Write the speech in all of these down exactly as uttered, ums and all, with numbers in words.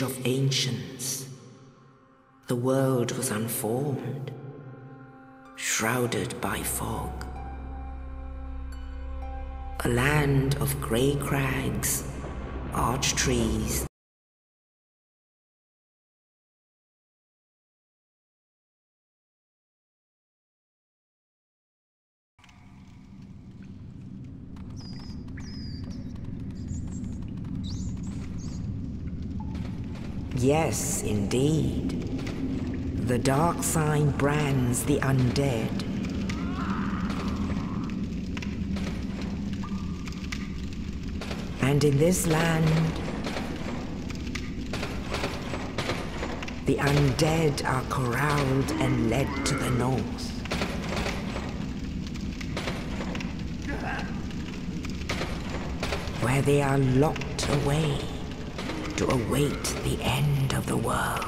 age of ancients, the world was unformed, shrouded by fog. A land of grey crags, arch trees, yes, indeed. The dark sign brands the undead. And in this land, the undead are corralled and led to the north. Where they are locked away to await the end of the world.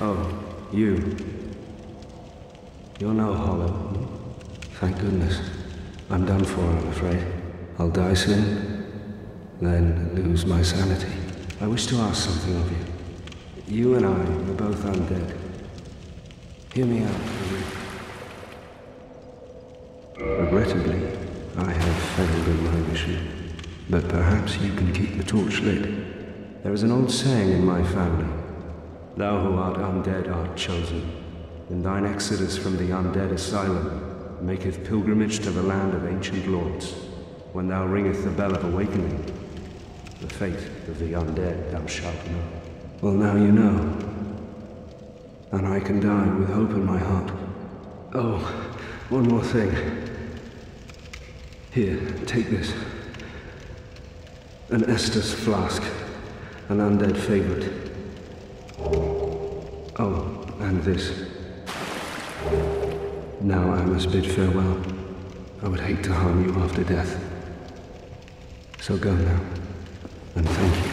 Oh, you. You're no hollow. Thank goodness. I'm done for, I'm afraid. I'll die soon, then lose my sanity. I wish to ask something of you. You and I are both undead. Hear me out, will you? Regrettably, I have failed in my mission, but perhaps you can keep the torch lit. There is an old saying in my family, thou who art undead art chosen, and thine exodus from the undead asylum maketh pilgrimage to the land of ancient lords. When thou ringeth the bell of awakening, the fate of the undead thou shalt know. Well, now you know, and I can die with hope in my heart. Oh, one more thing. Here, take this. An Estus flask, an undead favorite. Oh, and this. Now I must bid farewell. I would hate to harm you after death. So go now, and thank you.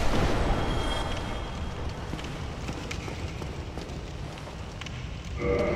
Uh.